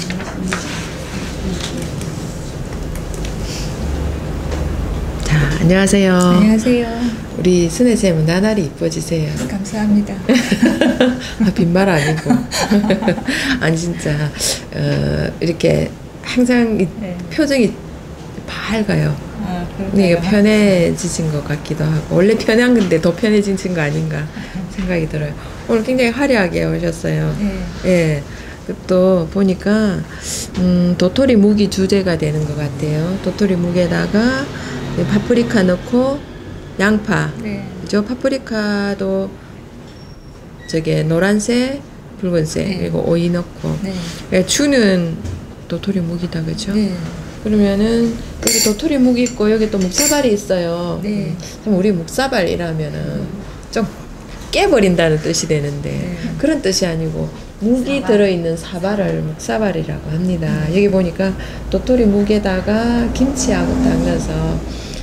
자, 안녕하세요. 안녕하세요. 우리 순애쌤은 나날이 이뻐지세요. 감사합니다. 아, 빈말 아니고. 아니, 진짜, 이렇게 항상 네. 표정이 밝아요. 아, 네, 그런가요? 편해지신 것 같기도 하고. 원래 편한 건데 더 편해진 거 아닌가 생각이 들어요. 오늘 굉장히 화려하게 오셨어요. 네. 예. 또 보니까, 도토리 묵이 주제가 되는 것 같아요. 도토리 묵에다가 파프리카 넣고 양파. 네. 그죠? 파프리카도 저게 노란색, 붉은색, 네. 그리고 오이 넣고. 네. 주는 도토리 묵이다, 그죠? 네. 그러면은 여기 도토리 묵이 있고 여기 또 묵사발이 있어요. 네. 그럼 우리 묵사발이라면은 좀 깨버린다는 뜻이 되는데 네. 그런 뜻이 아니고 묵이 들어있는 사발을 묵사발이라고 합니다. 여기 보니까 도토리 묵에다가 김치하고 딱 넣어서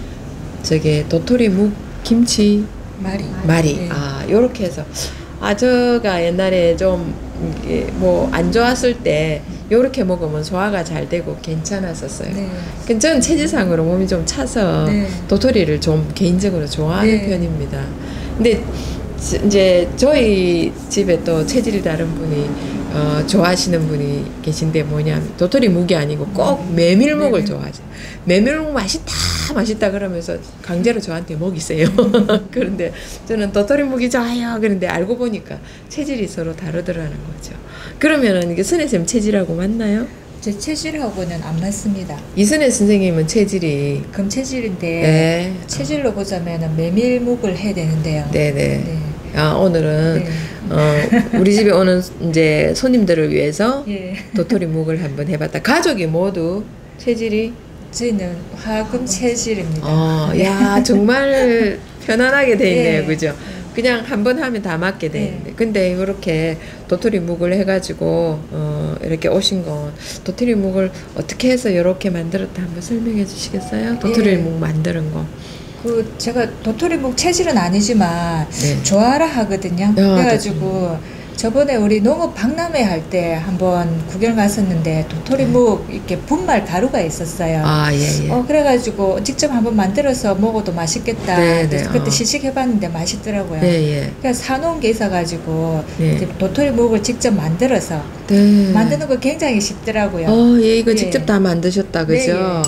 저게 도토리 묵 김치 말이 네. 아 요렇게 해서 제가 옛날에 좀 뭐 안 좋았을 때 요렇게 먹으면 소화가 잘 되고 괜찮았었어요. 네. 그 전 체질상으로 몸이 좀 차서 네. 도토리를 좀 개인적으로 좋아하는 네. 편입니다. 근데 이제 저희 집에 또 체질이 다른 분이 좋아하시는 분이 계신데 뭐냐면 도토리 묵이 아니고 꼭 메밀묵을 좋아하세요. 메밀묵 맛있다 그러면서 강제로 저한테 먹이세요. 그런데 저는 도토리 묵이 좋아요. 그런데 알고 보니까 체질이 서로 다르더라는 거죠. 그러면은 이게 순애쌤 체질하고 맞나요? 제 체질하고는 안 맞습니다. 이순애 선생님은 체질이 금체질인데 네. 체질로 보자면 메밀묵을 해야 되는데요. 네네. 네. 오늘은 네. 우리 집에 오는 이제 손님들을 위해서 예. 도토리 묵을 한번 해봤다. 가족이 모두 체질이 저희는 화금 체질입니다. 야 정말 편안하게 돼 있네요, 네. 그죠? 그냥 한 번 하면 다 맞게 돼 있는데, 근데 이렇게 도토리 묵을 해가지고 이렇게 오신 건 도토리 묵을 어떻게 해서 이렇게 만들었다 한번 설명해 주시겠어요? 도토리 예. 묵 만드는 거. 제가 도토리묵 체질은 아니지만 네. 좋아라 하거든요. 야, 그래가지고 저번에 우리 농업 박람회 할 때 한번 구경 갔었는데 도토리묵 이렇게 분말 가루가 있었어요. 예. 그래가지고 직접 한번 만들어서 먹어도 맛있겠다. 네, 그래서 네, 그때 시식해봤는데 맛있더라고요. 예. 그래서 사놓은 게 있어가지고 네. 이제 도토리묵을 직접 만들어서 네. 만드는 거 굉장히 쉽더라고요. 예, 이거 예. 직접 다 만드셨다, 그죠?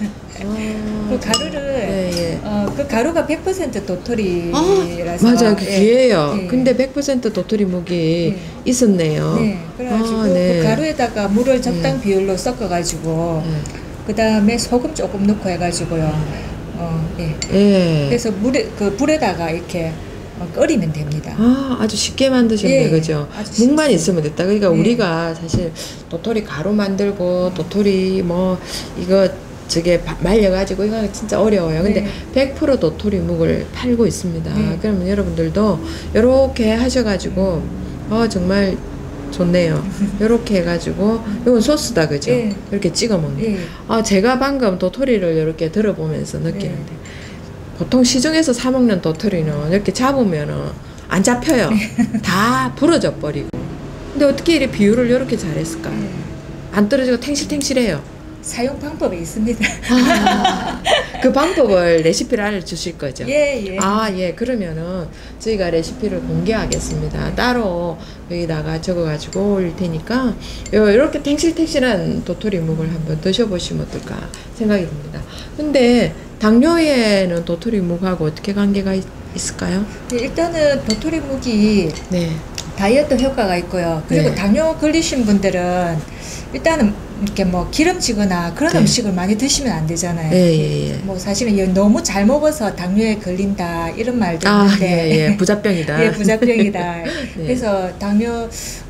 그 가루를 예. 그 가루가 100% 도토리라서 맞아요. 그 귀해요. 예. 근데 100% 도토리 묵이 예. 있었네요. 네, 그래가지고 네. 그 가루에다가 물을 적당 비율로 섞어가지고 그 다음에 소금 조금 넣고 해가지고요. 예. 예. 그래서 불에다가 이렇게 끓이면 됩니다. 아주 쉽게 만드셨네, 예, 그죠? 아주 묵만 쉽습니다. 있으면 됐다. 그러니까 예. 우리가 사실 도토리 가루 만들고 도토리 이거 저게 말려가지고 이거 진짜 어려워요. 근데 네. 100% 도토리 묵을 팔고 있습니다. 네. 그러면 여러분들도 이렇게 하셔가지고 정말 좋네요. 이렇게 해가지고 이건 소스다, 그죠? 예. 이렇게 찍어 먹는. 예. 제가 방금 도토리를 이렇게 들어보면서 느끼는데 보통 시중에서 사 먹는 도토리는 이렇게 잡으면은 안 잡혀요. 다 부러져 버리고. 근데 어떻게 이렇게 비율을 이렇게 잘했을까? 안 떨어지고 탱실탱실해요. 사용 방법이 있습니다. 그 방법을 레시피를 알려주실 거죠? 예. 예. 그러면은 저희가 레시피를 공개하겠습니다. 따로 여기다가 적어가지고 올 테니까 이렇게 탱실탱실한 도토리 묵을 한번 드셔보시면 어떨까 생각이 듭니다. 근데 당뇨에는 도토리 묵하고 어떻게 관계가 있을까요? 일단은 도토리묵이 네. 다이어트 효과가 있고요. 그리고 네. 당뇨 걸리신 분들은 일단은 이렇게 뭐 기름지거나 그런 네. 음식을 많이 드시면 안 되잖아요. 예. 뭐 사실은 너무 잘 먹어서 당뇨에 걸린다 이런 말도 있는데 예. 부자병이다. 예, 부자병이다. 네. 그래서 당뇨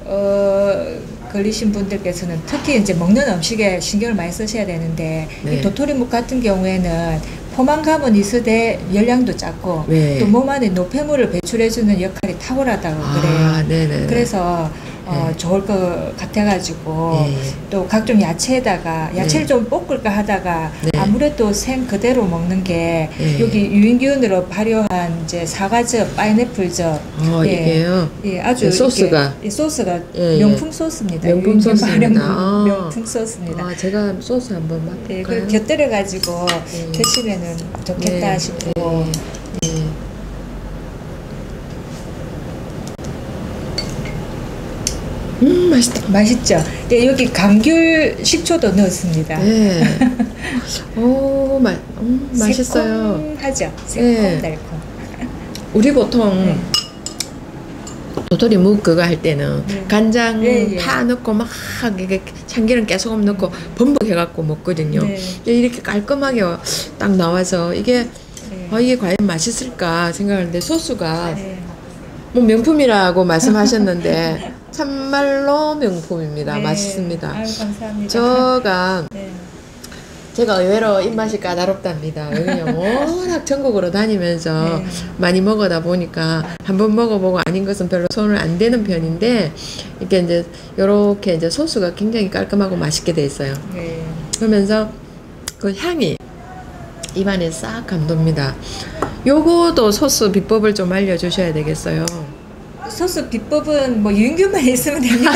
걸리신 분들께서는 특히 이제 먹는 음식에 신경을 많이 쓰셔야 되는데 네. 이 도토리묵 같은 경우에는 포만감은 있으되 열량도 작고 네. 또 몸 안에 노폐물을 배출해주는 역할이 탁월하다고 그래요. 네네. 그래서 네. 좋을 것 같아가지고 예, 예. 또 각종 야채에다가 야채를 좀 볶을까 하다가 네. 아무래도 생 그대로 먹는 게 예. 여기 유인균으로 발효한 이제 사과즙, 파인애플즙 이게요. 예, 아주 네, 소스가. 이 소스가 예, 예. 명품 소스입니다. 명품 유인균 소스입니다. 발효 명품 소스입니다. 제가 소스 한번 예, 맛볼까요? 그 곁들여가지고 예. 드시면은 좋겠다 예, 싶고. 예, 예. 맛있다. 맛있죠? 예, 여기 감귤 식초도 넣었습니다. 네. 맛있어요. 새콤하죠? 예. 새콤달콤. 우리 보통 네. 도토리 묵 그거 할 때는 네. 간장 예, 예. 파 넣고 막 이게 참기름 깨소금 넣고 범벅 해갖고 먹거든요. 네. 이렇게 깔끔하게 딱 나와서 이게 네. 이게 과연 맛있을까 생각하는데 소스가 네. 뭐 명품이라고 말씀하셨는데 참말로 명품입니다. 네. 맛있습니다. 아유, 제가 감사합니다. 네. 의외로 입맛이 까다롭답니다. 왜냐면 워낙 전국으로 다니면서 네. 많이 먹어다 보니까 한번 먹어보고 아닌 것은 별로 손을 안 대는 편인데 이게 이제 요렇게 이제 소스가 굉장히 깔끔하고 맛있게 돼 있어요. 네. 그러면서 그 향이 입안에 싹 감돕니다. 요거도 소스 비법을 좀 알려주셔야 되겠어요. 소스 비법은 뭐 유인균만 있으면 됩니다.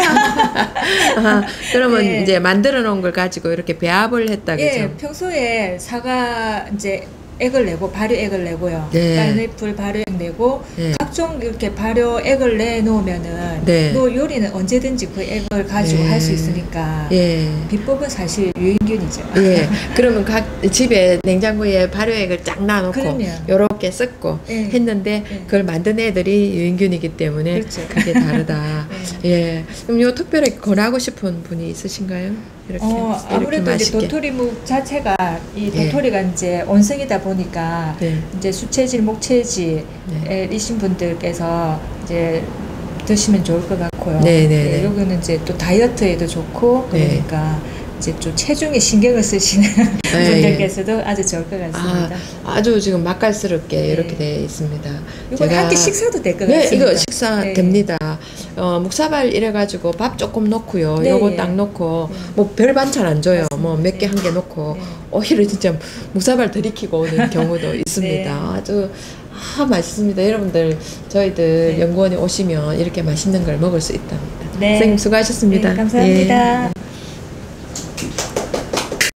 그러면 네. 이제 만들어 놓은 걸 가지고 이렇게 배합을 했다 그죠? 예, 평소에 사과 이제 액을 내고 발효액을 내고요. 네. 파인애플 발효액 내고 네. 각종 이렇게 발효액을 내놓으면은 네. 또 요리는 언제든지 그 액을 가지고 네. 할 수 있으니까 예. 비법은 사실 유인균이죠. 예. 그러면 각 집에 냉장고에 발효액을 쫙 놔놓고 그럼요. 요렇게 섞고 예. 했는데 예. 그걸 만든 애들이 유인균이기 때문에 그렇죠. 그게 다르다. 예. 그럼 요 특별히 권하고 싶은 분이 있으신가요? 이렇게 아무래도 이제 맛있게. 도토리묵 자체가 이 예. 도토리가 이제 온성이다 보니까 네. 이제 수체질, 목체질이신 분들께서 이제 드시면 좋을 것 같고요. 네, 네, 네. 여기는 이제 또 다이어트에도 좋고 그러니까 이제 좀 체중에 신경을 쓰시는 분들께서도 아주 좋을 것 같습니다. 아주 지금 맛깔스럽게 네. 이렇게 되어 있습니다. 이건 한 끼 식사도 될 것 네, 같습니다. 이거 식사 네. 됩니다. 묵사발 이래가지고 밥 조금 넣고요. 네. 요거 딱 넣고 네. 뭐 별 반찬 안 줘요. 맞습니다. 뭐 몇 개 네. 한 개 넣고 네. 오히려 진짜 묵사발 들이키고 오는 경우도 있습니다. 네. 아주 맛있습니다. 여러분들 저희들 네. 연구원에 오시면 이렇게 맛있는 걸 먹을 수 있답니다. 네. 선생님 수고하셨습니다. 네, 감사합니다. 예.